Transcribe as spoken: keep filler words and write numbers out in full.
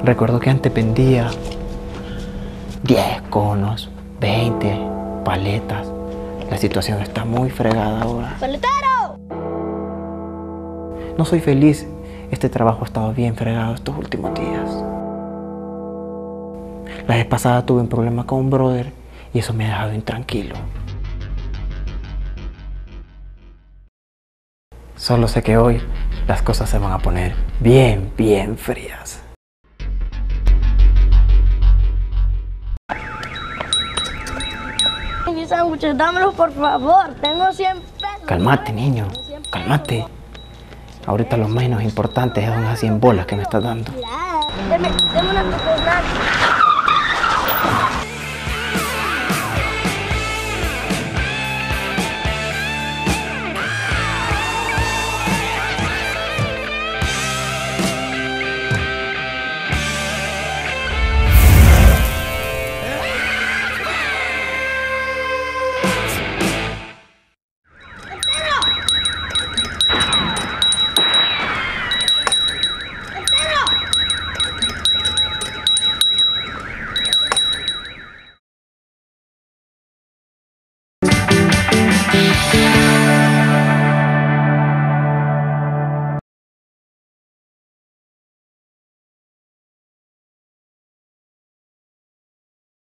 Recuerdo que antes vendía diez conos, veinte paletas. La situación está muy fregada ahora. ¡Paletero! No soy feliz. Este trabajo ha estado bien fregado estos últimos días. La vez pasada tuve un problema con un brother y eso me ha dejado intranquilo. Solo sé que hoy las cosas se van a poner bien, bien frías. Mis sándwiches, dámelos por favor. Tengo cien pesos. Cálmate, niño. Cálmate. Ahorita lo menos importante son las cien bolas que me estás dando. Deme, deme una coconut.